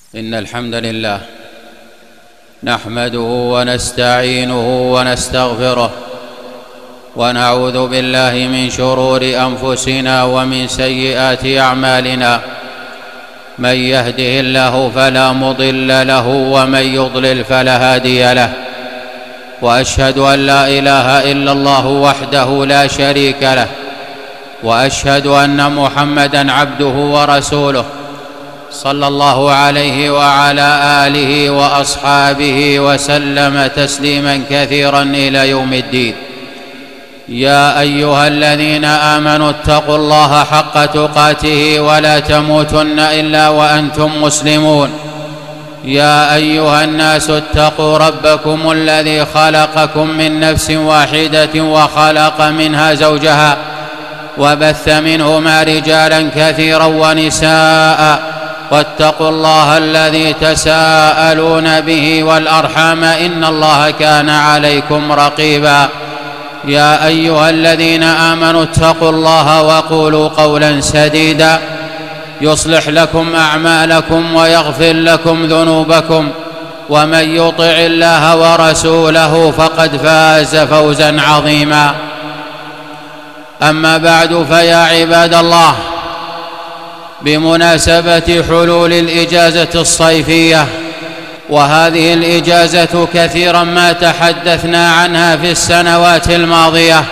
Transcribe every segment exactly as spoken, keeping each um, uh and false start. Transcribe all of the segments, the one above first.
إن الحمد لله نحمده ونستعينه ونستغفره ونعوذ بالله من شرور أنفسنا ومن سيئات أعمالنا. من يهده الله فلا مضل له ومن يضلل فلا هادي له، وأشهد أن لا إله إلا الله وحده لا شريك له، وأشهد أن محمدًا عبده ورسوله صلى الله عليه وعلى آله وأصحابه وسلم تسليمًا كثيرًا إلى يوم الدين. يا أيها الذين آمنوا اتقوا الله حق تقاته ولا تموتن إلا وأنتم مسلمون. يا أيها الناس اتقوا ربكم الذي خلقكم من نفس واحدة وخلق منها زوجها وبث منهما رجالا كثيرا ونساء، واتقوا الله الذي تساءلون به والأرحام إن الله كان عليكم رقيبا. يا أيها الذين آمنوا اتقوا الله وقولوا قولا سديدا يصلح لكم أعمالكم ويغفر لكم ذنوبكم، ومن يطع الله ورسوله فقد فاز فوزا عظيما. أما بعد، فيا عباد الله، بمناسبة حلول الإجازة الصيفية، وهذه الإجازة كثيرا ما تحدثنا عنها في السنوات الماضية،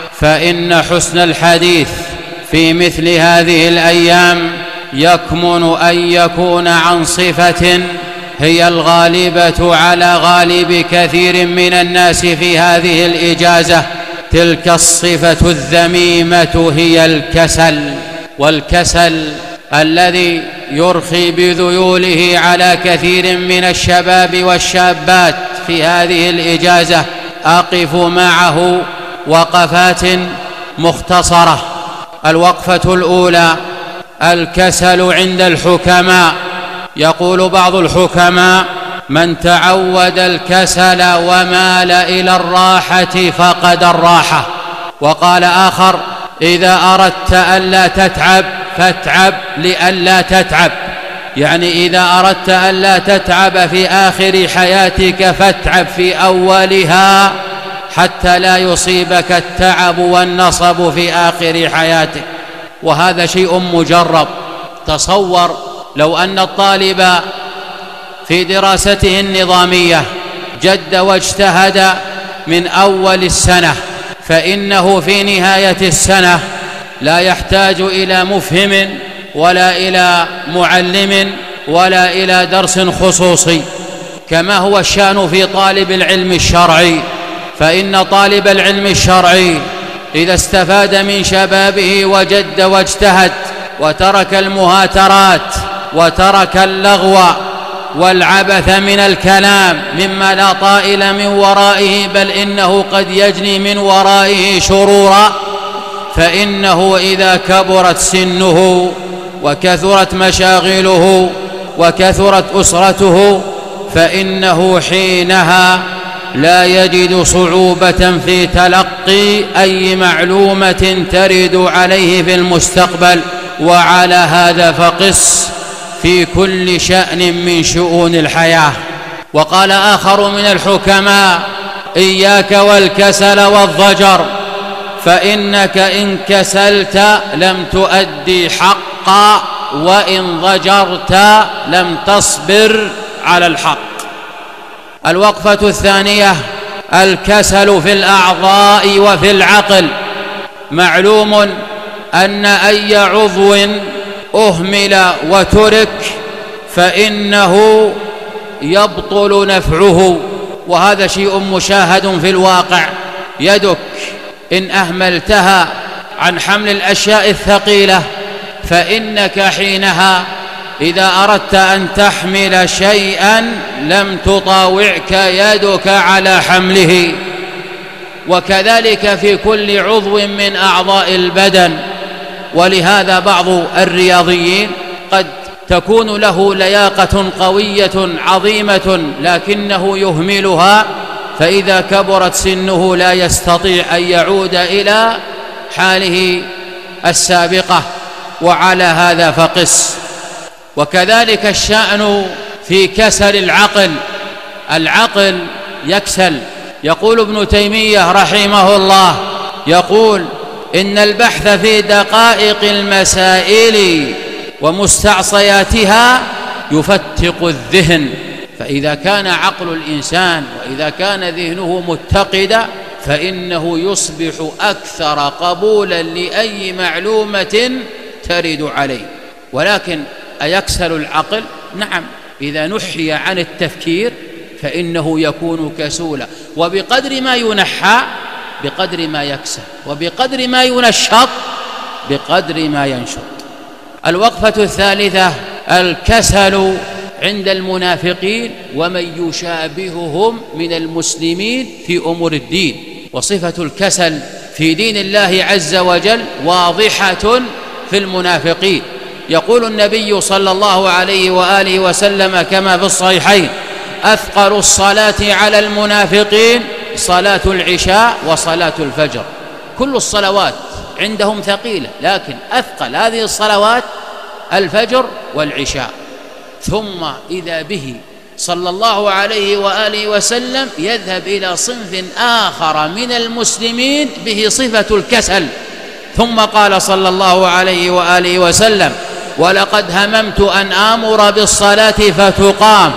فإن حسن الحديث في مثل هذه الأيام يكمن أن يكون عن صفة هي الغالبة على غالب كثير من الناس في هذه الإجازة. تلك الصفة الذميمة هي الكسل، والكسل الذي يرخي بذيوله على كثير من الشباب والشابات في هذه الإجازة. أقف معه وقفات مختصرة. الوقفة الأولى: الكسل عند الحكماء. يقول بعض الحكماء: من تعود الكسل ومال إلى الراحة فقد الراحة. وقال آخر: إذا أردت ألا تتعب فاتعب لئلا تتعب، يعني إذا أردت ألا تتعب في آخر حياتك فاتعب في أولها حتى لا يصيبك التعب والنصب في آخر حياتك. وهذا شيء مجرب. تصور لو أن الطالب في دراسته النظامية جد واجتهد من أول السنة، فإنه في نهاية السنة لا يحتاج إلى مفهم ولا إلى معلم ولا إلى درس خصوصي، كما هو الشأن في طالب العلم الشرعي. فإن طالب العلم الشرعي إذا استفاد من شبابه وجد واجتهد وترك المهاترات وترك اللغو والعبث من الكلام مما لا طائل من ورائه، بل إنه قد يجني من ورائه شرورا، فإنه إذا كبرت سنه وكثرت مشاغله وكثرت أسرته فإنه حينها لا يجد صعوبة في تلقي أي معلومة ترد عليه في المستقبل. وعلى هذا فقس في كل شأن من شؤون الحياة. وقال آخر من الحكماء: إياك والكسل والضجر، فإنك إن كسلت لم تؤدي حقا، وإن ضجرت لم تصبر على الحق. الوقفة الثانية: الكسل في الأعضاء وفي العقل. معلوم أن أي عضو أهمل وترك فإنه يبطل نفعه، وهذا شيء مشاهد في الواقع. يدك إن أهملتها عن حمل الأشياء الثقيلة فإنك حينها إذا أردت أن تحمل شيئا لم تطاوعك يدك على حمله. وكذلك في كل عضو من أعضاء البدن. ولهذا بعض الرياضيين قد تكون له لياقة قوية عظيمة لكنه يهملها، فإذا كبرت سنه لا يستطيع أن يعود إلى حاله السابقة. وعلى هذا فقس. وكذلك الشأن في كسل العقل. العقل يكسل. يقول ابن تيمية رحمه الله، يقول إن البحث في دقائق المسائل ومستعصياتها يفتق الذهن، فإذا كان عقل الإنسان وإذا كان ذهنه متقدا فإنه يصبح أكثر قبولا لأي معلومة ترد عليه. ولكن أيكسل العقل؟ نعم، إذا نحي عن التفكير فإنه يكون كسولا، وبقدر ما ينحى بقدر ما يكسل، وبقدر ما ينشط بقدر ما ينشط. الوقفة الثالثة الكسل عند المنافقين ومن يشابههم من المسلمين في أمور الدين. وصفة الكسل في دين الله عز وجل واضحة في المنافقين. يقول النبي صلى الله عليه وآله وسلم كما في الصحيحين: أثقل الصلاة على المنافقين صلاة العشاء وصلاة الفجر. كل الصلوات عندهم ثقيلة، لكن أثقل هذه الصلوات الفجر والعشاء. ثم إذا به صلى الله عليه وآله وسلم يذهب إلى صنف آخر من المسلمين به صفة الكسل، ثم قال صلى الله عليه وآله وسلم: ولقد هممت أن آمر بالصلاة فتقام،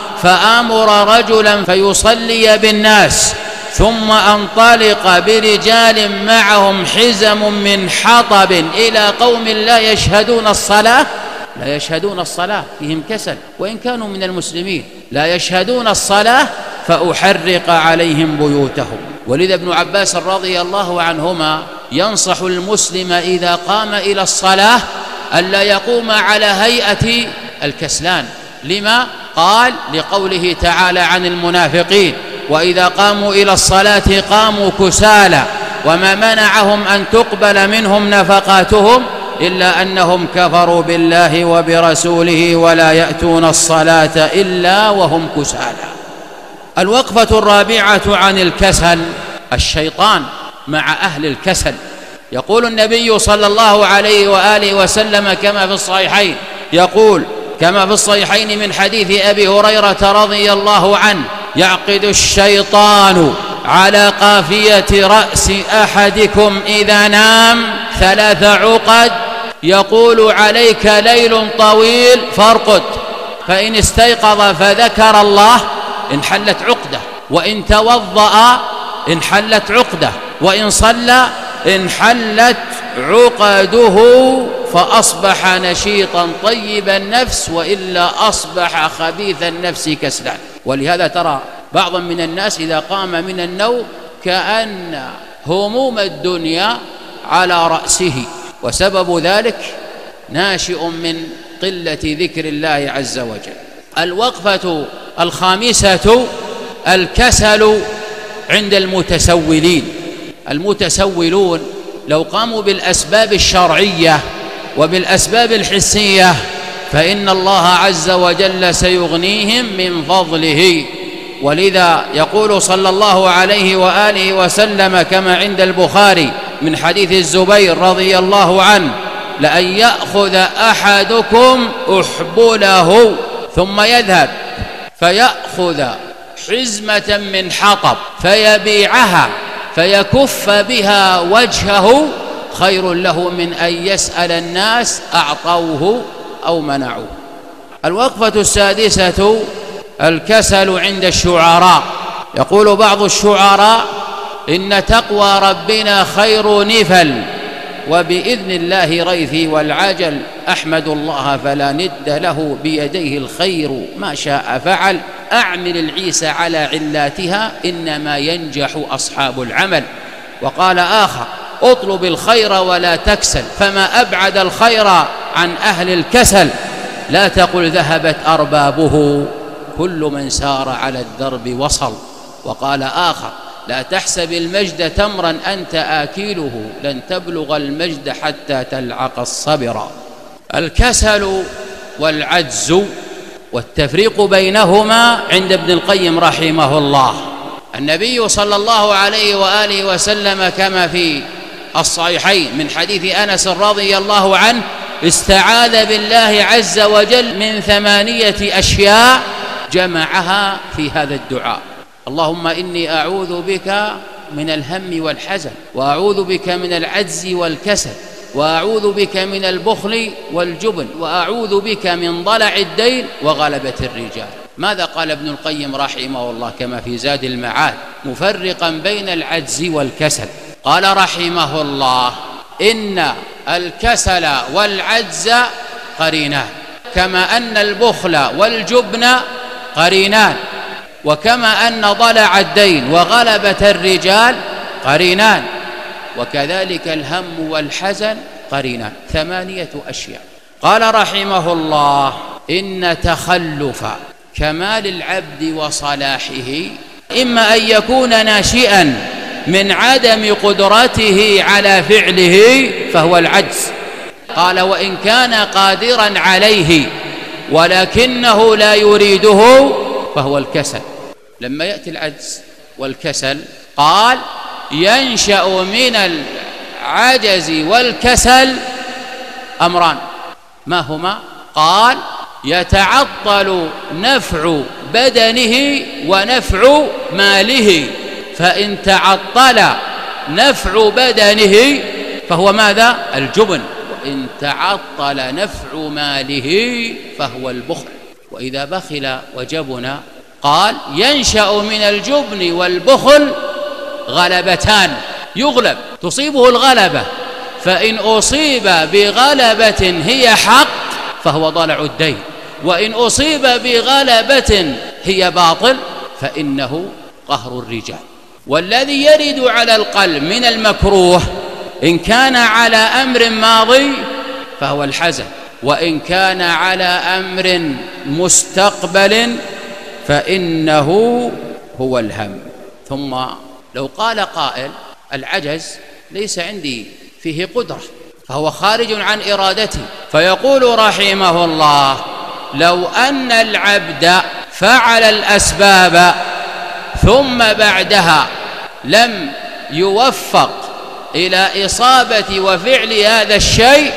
فآمر رجلا فيصلي بالناس، ثم أنطلق برجال معهم حزم من حطب إلى قوم لا يشهدون الصلاة لا يشهدون الصلاة فيهم كسل وإن كانوا من المسلمين، لا يشهدون الصلاة فأحرق عليهم بيوتهم. ولذا ابن عباس رضي الله عنهما ينصح المسلم إذا قام إلى الصلاة ألا يقوم على هيئة الكسلان. لما؟ قال لقوله تعالى عن المنافقين: وإذا قاموا إلى الصلاة قاموا كسالى وما منعهم أن تقبل منهم نفقاتهم إلا أنهم كفروا بالله وبرسوله ولا يأتون الصلاة إلا وهم كسالى. الوقفة الرابعة عن الكسل الشيطان مع أهل الكسل. يقول النبي صلى الله عليه وآله وسلم كما في الصحيحين، يقول كما في الصحيحين من حديث أبي هريرة رضي الله عنه: يعقد الشيطان على قافية رأس أحدكم إذا نام ثلاث عقد، يقول: عليك ليل طويل فارقد، فإن استيقظ فذكر الله انحلت عقدة، وإن توضأ انحلت عقدة، وإن صلى انحلت عقده، فأصبح نشيطا طيب النفس، وإلا أصبح خبيث النفس كسلان. ولهذا ترى بعضا من الناس إذا قام من النوم كأن هموم الدنيا على رأسه، وسبب ذلك ناشئ من قلة ذكر الله عز وجل. الوقفة الخامسة الكسل عند المتسولين. المتسولون لو قاموا بالأسباب الشرعية وبالأسباب الحسية فإن الله عز وجل سيغنيهم من فضله. ولذا يقول صلى الله عليه وآله وسلم كما عند البخاري من حديث الزبير رضي الله عنه: لأن يأخذ أحدكم أحبله ثم يذهب فيأخذ حزمة من حطب فيبيعها فيكف بها وجهه خير له من أن يسأل الناس أعطوه أو منعوه. الوقفة السادسة الكسل عند الشعراء. يقول بعض الشعراء: إن تقوى ربنا خير نفل، وبإذن الله ريثي والعجل، أحمد الله فلا ند له، بيديه الخير ما شاء فعل، أعمل العيسى على علاتها، إنما ينجح أصحاب العمل. وقال آخر: اطلب الخير ولا تكسل، فما أبعد الخير عن أهل الكسل، لا تقل ذهبت أربابه، كل من سار على الدرب وصل. وقال آخر: لا تحسب المجد تمرا أنت آكله، لن تبلغ المجد حتى تلعق الصبر. الكسل والعجز والتفريق بينهما عند ابن القيم رحمه الله. النبي صلى الله عليه وآله وسلم كما في الصحيحين من حديث أنس رضي الله عنه استعاذ بالله عز وجل من ثمانية أشياء جمعها في هذا الدعاء: اللهم إني أعوذ بك من الهم والحزن، وأعوذ بك من العجز والكسل، وأعوذ بك من البخل والجبن، وأعوذ بك من ضلع الدين وغلبة الرجال. ماذا قال ابن القيم رحمه الله كما في زاد المعاد مفرقا بين العجز والكسل؟ قال رحمه الله: إن الكسل والعجز قرينان، كما أن البخل والجبن قرينان، وكما أن ضلع الدين وغلبة الرجال قرينان، وكذلك الهم والحزن قرينان، ثمانية أشياء. قال رحمه الله: إن تخلف كمال العبد وصلاحه إما أن يكون ناشئا من عدم قدرته على فعله فهو العجز. قال: وإن كان قادرا عليه ولكنه لا يريده فهو الكسل. لما يأتي العجز والكسل قال: ينشأ من العجز والكسل أمران، ما هما؟ قال: يتعطل نفع بدنه ونفع ماله، فإن تعطل نفع بدنه فهو ماذا؟ الجبن، وإن تعطل نفع ماله فهو البخل. وإذا بخل وجبن قال: ينشأ من الجبن والبخل غلبتان، يغلب، تصيبه الغلبة، فإن أصيب بغلبة هي حق فهو ضلع الدين، وإن أصيب بغلبة هي باطل فإنه قهر الرجال. والذي يرد على القلب من المكروه إن كان على أمر ماضي فهو الحزن، وإن كان على أمر مستقبل فإنه هو الهم. ثم لو قال قائل: العجز ليس عندي فيه قدرة، فهو خارج عن إرادتي، فيقول رحمه الله: لو أن العبد فعل الأسباب ثم بعدها لم يوفق إلى إصابة وفعل هذا الشيء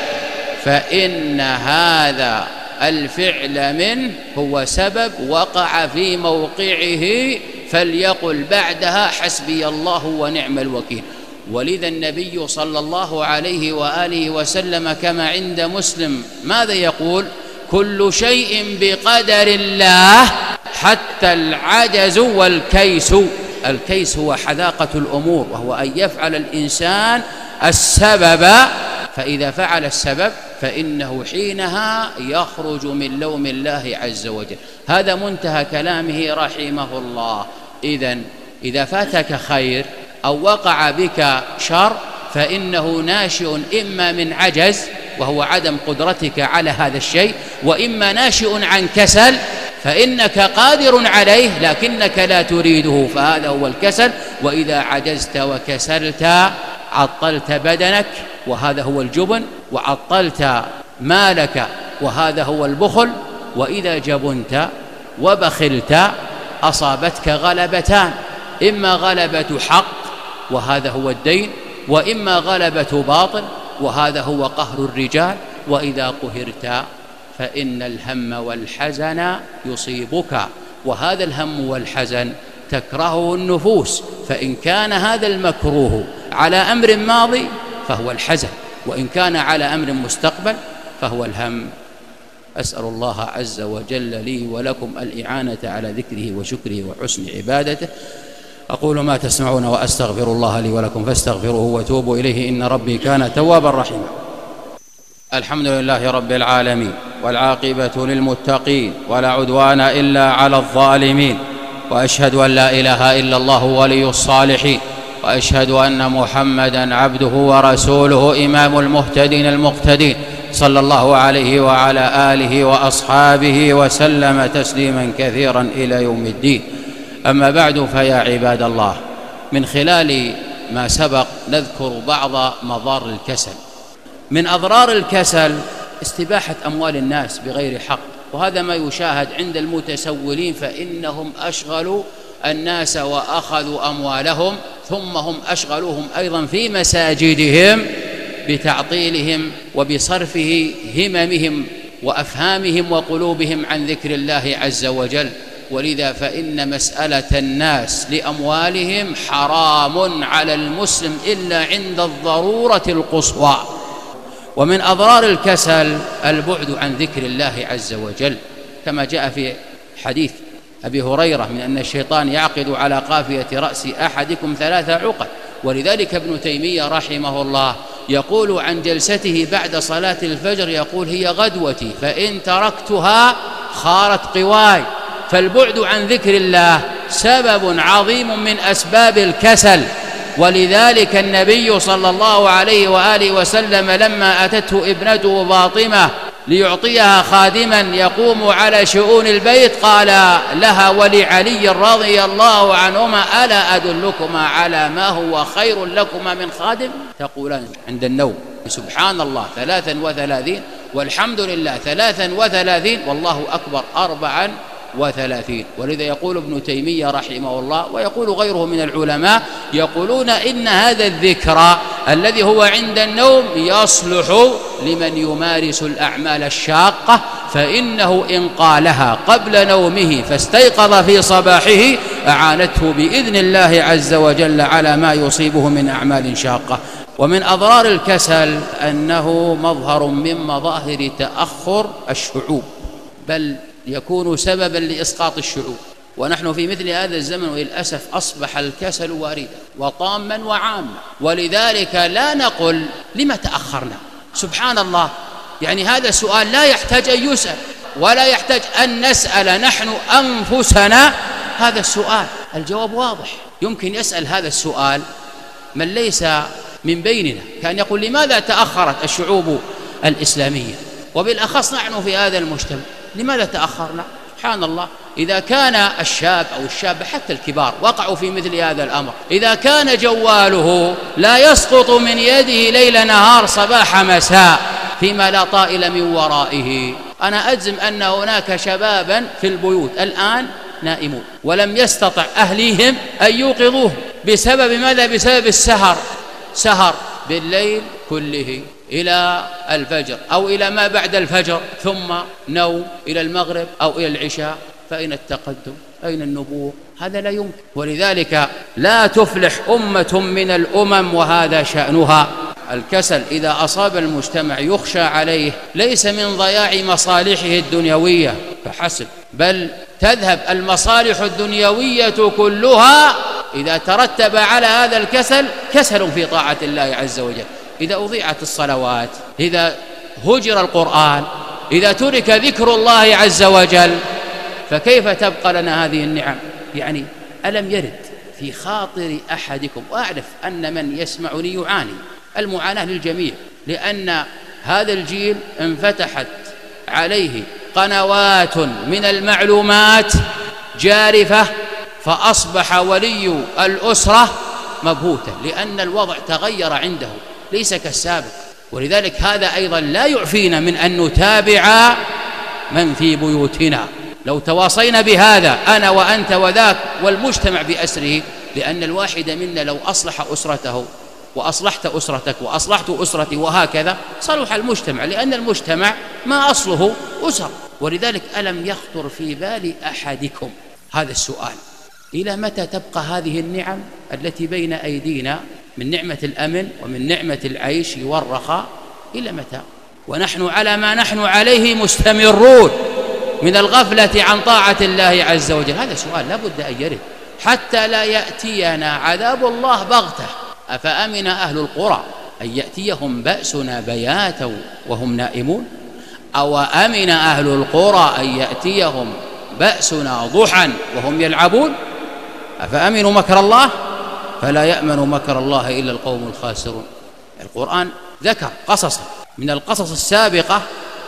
فإن هذا الفعل منه هو سبب وقع في موقعه، فليقل بعدها: حسبي الله ونعم الوكيل. ولذا النبي صلى الله عليه وآله وسلم كما عند مسلم ماذا يقول؟ كل شيء بقدر الله حتى العجز والكيس. الكيس هو حذاقة الأمور، وهو أن يفعل الإنسان السبب، فإذا فعل السبب فإنه حينها يخرج من لوم الله عز وجل. هذا منتهى كلامه رحمه الله. إذن إذا فاتك خير أو وقع بك شر فإنه ناشئ إما من عجز وهو عدم قدرتك على هذا الشيء، وإما ناشئ عن كسل فإنك قادر عليه لكنك لا تريده، فهذا هو الكسل. وإذا عجزت وكسلت عطلت بدنك وهذا هو الجبن، وعطلت مالك وهذا هو البخل. وإذا جبنت وبخلت أصابتك غلبتان: إما غلبة حق وهذا هو الدين، وإما غلبة باطل وهذا هو قهر الرجال. وإذا قهرت فإن الهم والحزن يصيبك، وهذا الهم والحزن تكرهه النفوس، فإن كان هذا المكروه على أمر ماضي فهو الحزن، وإن كان على أمر مستقبل فهو الهم. أسأل الله عز وجل لي ولكم الإعانة على ذكره وشكره وحسن عبادته. أقول ما تسمعون وأستغفر الله لي ولكم فاستغفروه وتوبوا إليه إن ربي كان توابا رحيما. الحمد لله رب العالمين، والعاقبة للمتقين، ولا عدوان إلا على الظالمين، وأشهد أن لا إله إلا الله ولي الصالحين، وأشهد أن محمدًا عبده ورسوله إمام المهتدين المقتدين، صلى الله عليه وعلى آله وأصحابه وسلم تسليما كثيرا إلى يوم الدين. أما بعد، فيا عباد الله، من خلال ما سبق نذكر بعض مضار الكسل. من أضرار الكسل استباحة أموال الناس بغير حق، وهذا ما يشاهد عند المتسولين، فإنهم أشغلوا الناس وأخذوا أموالهم، ثم هم أشغلوهم أيضا في مساجدهم بتعطيلهم وبصرفه هممهم وأفهامهم وقلوبهم عن ذكر الله عز وجل. ولذا فإن مسألة الناس لأموالهم حرام على المسلم إلا عند الضرورة القصوى. ومن أضرار الكسل البعد عن ذكر الله عز وجل، كما جاء في حديث أبي هريرة من أن الشيطان يعقد على قافية رأس أحدكم ثلاث عقد. ولذلك ابن تيمية رحمه الله يقول عن جلسته بعد صلاة الفجر، يقول: هي غدوتي فإن تركتها خارت قواي. فالبعد عن ذكر الله سبب عظيم من أسباب الكسل. ولذلك النبي صلى الله عليه وآله وسلم لما أتته ابنته فاطمة ليعطيها خادما يقوم على شؤون البيت قال لها ولعلي رضي الله عنهما: ألا أدلكما على ما هو خير لكما من خادم؟ تقولان عند النوم سبحان الله ثلاثا وثلاثين، والحمد لله ثلاثا وثلاثين، والله أكبر أربعا وثلاثين. ولذا يقول ابن تيمية رحمه الله ويقول غيره من العلماء، يقولون إن هذا الذكر الذي هو عند النوم يصلح لمن يمارس الأعمال الشاقة، فإنه إن قالها قبل نومه فاستيقظ في صباحه أعانته بإذن الله عز وجل على ما يصيبه من أعمال شاقة. ومن أضرار الكسل أنه مظهر من مظاهر تأخر الشعوب، بل يكون سببا لإسقاط الشعوب. ونحن في مثل هذا الزمن وللأسف أصبح الكسل واردا وطاما وعاما. ولذلك لا نقل لما تأخرنا، سبحان الله، يعني هذا السؤال لا يحتاج أن يسأل ولا يحتاج أن نسأل نحن أنفسنا هذا السؤال. الجواب واضح. يمكن يسأل هذا السؤال من ليس من بيننا، كان يقول: لماذا تأخرت الشعوب الإسلامية، وبالأخص نحن في هذا المجتمع، لماذا تأخرنا؟ سبحان الله، إذا كان الشاب أو الشابة حتى الكبار وقعوا في مثل هذا الأمر، إذا كان جواله لا يسقط من يده ليل نهار صباح مساء فيما لا طائل من ورائه، أنا أجزم أن هناك شبابا في البيوت الآن نائمون ولم يستطع أهليهم أن يوقظوه بسبب ماذا؟ بسبب السهر، سهر بالليل كله إلى الفجر أو إلى ما بعد الفجر، ثم نوم إلى المغرب أو إلى العشاء. فأين التقدم؟ أين النبوة؟ هذا لا يمكن. ولذلك لا تفلح أمة من الأمم وهذا شأنها. الكسل إذا أصاب المجتمع يخشى عليه ليس من ضياع مصالحه الدنيوية فحسب، بل تذهب المصالح الدنيوية كلها إذا ترتب على هذا الكسل كسل في طاعة الله عز وجل. إذا أضيعت الصلوات، إذا هجر القرآن، إذا ترك ذكر الله عز وجل، فكيف تبقى لنا هذه النعم؟ يعني ألم يرد في خاطر أحدكم، وأعرف أن من يسمعني يعاني، المعاناة للجميع، لأن هذا الجيل انفتحت عليه قنوات من المعلومات جارفة، فأصبح ولي الأسرة مبهوتا لأن الوضع تغير عنده ليس كالسابق. ولذلك هذا أيضا لا يعفينا من أن نتابع من في بيوتنا. لو تواصينا بهذا أنا وأنت وذاك والمجتمع بأسره، لأن الواحد منا لو أصلح أسرته وأصلحت أسرتك وأصلحت أسرتي وهكذا صلح المجتمع، لأن المجتمع ما أصله أسر. ولذلك ألم يخطر في بال أحدكم هذا السؤال: إلى متى تبقى هذه النعم التي بين أيدينا من نعمة الأمن ومن نعمة العيش والرخاء؟ إلى متى ونحن على ما نحن عليه مستمرون من الغفلة عن طاعة الله عز وجل؟ هذا سؤال لا بد أن يرد حتى لا يأتينا عذاب الله بغتة. أفأمن أهل القرى أن يأتيهم بأسنا بياتا وهم نائمون، أو أمن أهل القرى أن يأتيهم بأسنا ضحى وهم يلعبون؟ أفأمنوا مكر الله فلا يأمن مكر الله إلا القوم الخاسرون. القرآن ذكر قصصا من القصص السابقة،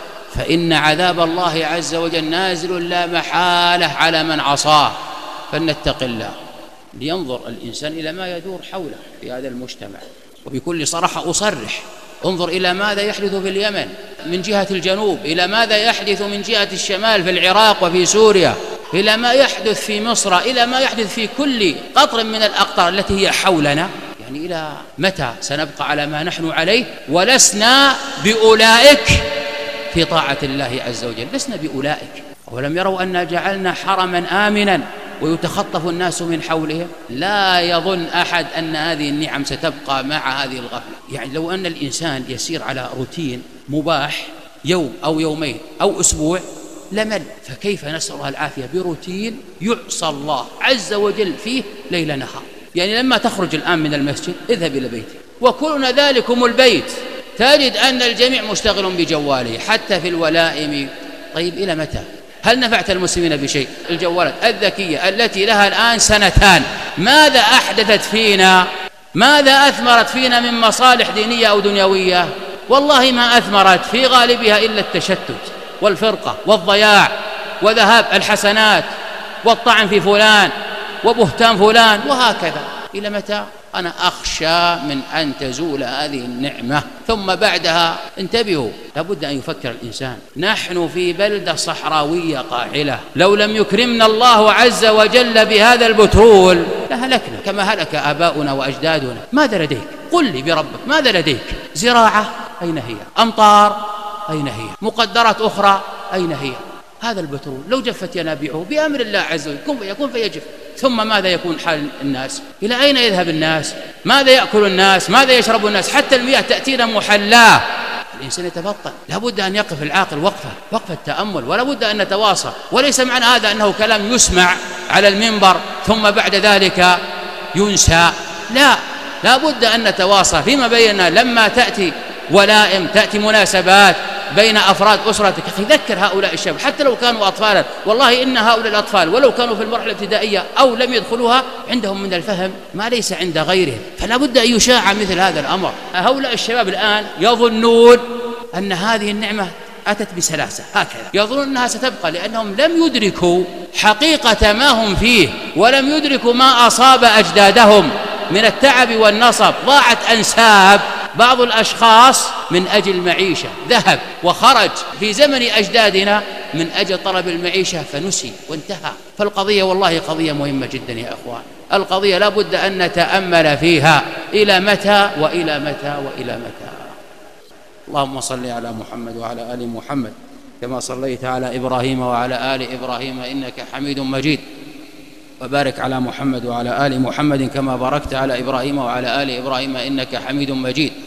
فإن عذاب الله عز وجل نازل لا محالة على من عصاه، فلنتق الله. لينظر الإنسان إلى ما يدور حوله في هذا المجتمع، وبكل صراحة أصرح، انظر إلى ماذا يحدث في اليمن من جهة الجنوب، إلى ماذا يحدث من جهة الشمال في العراق وفي سوريا، إلى ما يحدث في مصر، إلى ما يحدث في كل قطر من الأقطار التي هي حولنا. يعني إلى متى سنبقى على ما نحن عليه ولسنا بأولئك في طاعة الله عز وجل؟ لسنا بأولئك. ولم يروا أن جعلنا حرما آمنا ويتخطف الناس من حولهم؟ لا يظن أحد أن هذه النعم ستبقى مع هذه الغفلة. يعني لو أن الإنسان يسير على روتين مباح يوم أو يومين أو أسبوع لمل، فكيف نسأل الله العافية بروتين يعصى الله عز وجل فيه ليل نهار؟ يعني لما تخرج الآن من المسجد اذهب إلى بيتك وكلنا ذلكم البيت تجد أن الجميع مشتغل بجواله حتى في الولائم. طيب إلى متى؟ هل نفعت المسلمين بشيء؟ الجوالات الذكية التي لها الآن سنتان ماذا أحدثت فينا؟ ماذا أثمرت فينا من مصالح دينية أو دنيوية؟ والله ما أثمرت في غالبها إلا التشتت والفرقة والضياع وذهاب الحسنات والطعن في فلان وبهتان فلان وهكذا. إلى متى؟ أنا أخشى من أن تزول هذه النعمة. ثم بعدها انتبهوا، لابد أن يفكر الإنسان، نحن في بلدة صحراوية قاحلة، لو لم يكرمنا الله عز وجل بهذا البترول لهلكنا كما هلك آباؤنا وأجدادنا. ماذا لديك؟ قل لي بربك ماذا لديك؟ زراعة أين هي؟ أمطار أين هي؟ مقدرات أخرى أين هي؟ هذا البترول لو جفت ينابيعه بأمر الله عز وجل كن فيكون فيجف. ثم ماذا يكون حال الناس؟ إلى أين يذهب الناس؟ ماذا يأكل الناس؟ ماذا يشرب الناس؟ حتى المياه تأتينا محلاة. الإنسان يتبطل. لابد أن يقف العاقل وقفة وقفة تأمل، ولا بد أن نتواصى. وليس معنى هذا أنه كلام يسمع على المنبر ثم بعد ذلك ينسى، لا، لا بد أن نتواصى فيما بيننا. لما تأتي ولائم، تأتي مناسبات بين أفراد أسرتك، أخي ذكر هؤلاء الشباب حتى لو كانوا أطفالا. والله إن هؤلاء الأطفال ولو كانوا في المرحلة الابتدائية أو لم يدخلوها عندهم من الفهم ما ليس عند غيرهم، فلا بد أن يشاع مثل هذا الأمر. هؤلاء الشباب الآن يظنون أن هذه النعمة أتت بسلاسة هكذا، يظنون أنها ستبقى لأنهم لم يدركوا حقيقة ما هم فيه ولم يدركوا ما أصاب أجدادهم من التعب والنصب. ضاعت أنساب بعض الأشخاص من أجل المعيشة، ذهب وخرج في زمن أجدادنا من أجل طلب المعيشة فنسي وانتهى. فالقضية والله قضية مهمة جدا يا أخوان، القضية لا بد أن نتأمل فيها إلى متى وإلى متى وإلى متى. اللهم صل على محمد وعلى آل محمد كما صليت على إبراهيم وعلى آل إبراهيم إنك حميد مجيد، وبارك على محمد وعلى آل محمد كما باركت على إبراهيم وعلى آل إبراهيم إنك حميد مجيد.